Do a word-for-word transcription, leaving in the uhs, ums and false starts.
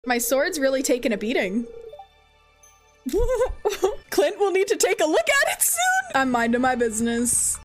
My sword's really taken a beating. Clint will need to take a look at it soon. I'm minding my business.